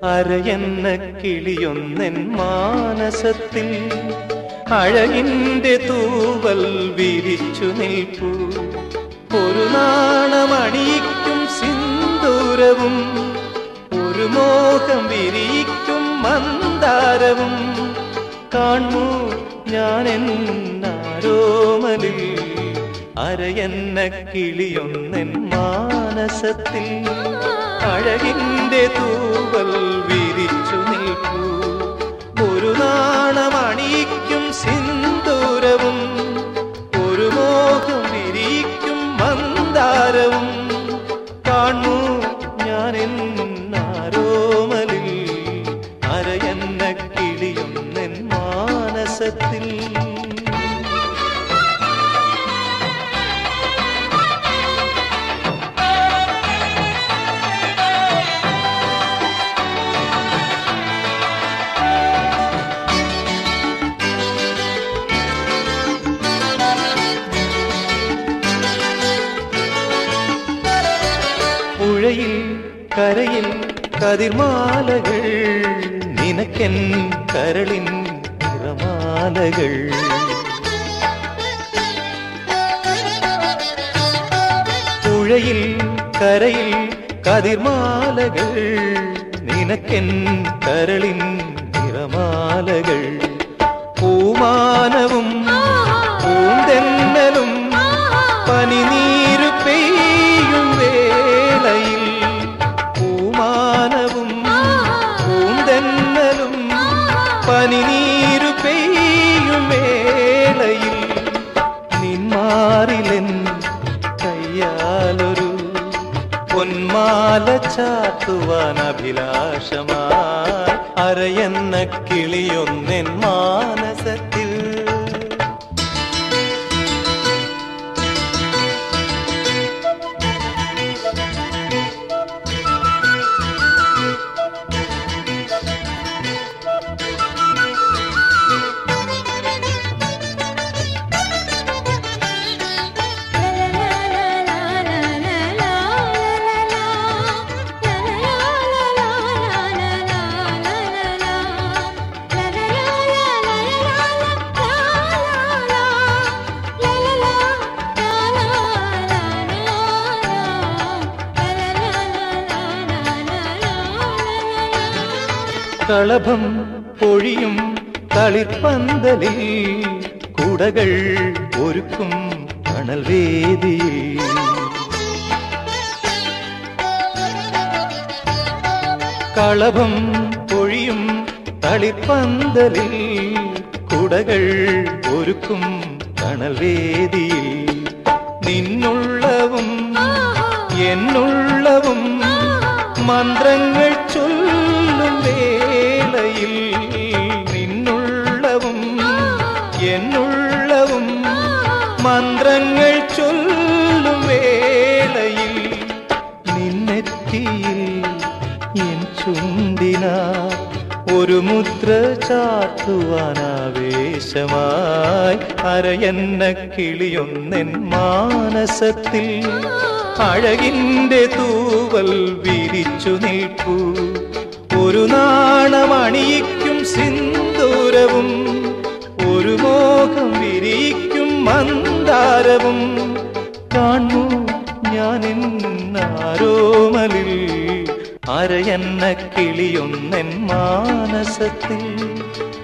അരയെന്ന കിളിയൊന്നെൻ മാനസത്തിൽ അഴകിന്റെ തൂവൽ വിരിച്ചു നിൽപ്പൂ. ഒരു നാണമണിയിക്കും സിന്ദൂരവും ഒരു മോഹം വിരിയിക്കും മന്ദാരവും കാണൂ ഞാനെന്നാരോമലിൽ അരയെന്ന കിളിയൊന്നെൻ മാനസത്തിൽ അഴകിന്റെ തൂവൽ വിരിച്ചു നിൽപ്പൂ. ഒരു നാണമണിയിക്കും സിന്ദൂരവും ഒരു മോഹം വിരിയിക്കും മന്ദാരവും കാണൂ ഞാനെന്നാരോമലിൽ അരയെന്ന കിളിയൊന്നെൻ മാനസത്തിൽ. പുഴയിൽ കരയിൽ കതിർമാലകൾ നിനക്കെൻ കരളിൻ നിറമാലകൾ. പുഴയിൽ കരയിൽ കതിർമാലകൾ നിനക്കെൻ കരളിൻ നിറമാലകൾ. പൂമാനവും പൂന്തെന്നലും പനിനീരു പെയ്യും വേളയിൽ പൂമാനവും പൂന്തെന്നലും പനിനീരു പെയ്യും വേളയിൽ നിന്മാറിലെൻ കയ്യാലൊരു പൊന്മാല ചാത്തുവാൻ അഭിലാഷമായി അരയെന്ന കിളിയൊന്നെൻ മാനസത്തിൽ. കളഭം പൊഴിയും തളിർപ്പന്തലിൽ കുടകൾ ഒരുക്കും കണൽവേദിയിൽ. കളഭം പൊഴിയും തളിർപ്പന്തലിൽ കുടകൾ ഒരുക്കും കണൽവേദിയിൽ. നിന്നുള്ളവും എന്നുള്ളവും മന്ത്രങ്ങൾ ചൊല്ലും വേളയിൽ നിന്നുള്ളവും എന്നുള്ളവും മന്ത്രങ്ങൾ ചൊല്ലും വേളയിൽ നിന്നെത്തിയിൽ എൻ ചുണ്ടിനാ ഒരു മുദ്ര ചാർത്തുവാനാവേശമായി അരയെന്ന കിളിയൊന്നെൻ മാനസത്തിൽ അഴകിന്റെ തൂവൽ വിരിച്ചു നിൽപ്പൂ. ഒരു നാണമണിയിക്കും സിന്ദൂരവും ഒരു മോഹം വിരിയിക്കും മന്ദാരവും കാണൂ ഞാനെന്നാരോമലിൽ അരയെന്ന കിളിയൊന്നെൻ മാനസത്തിൽ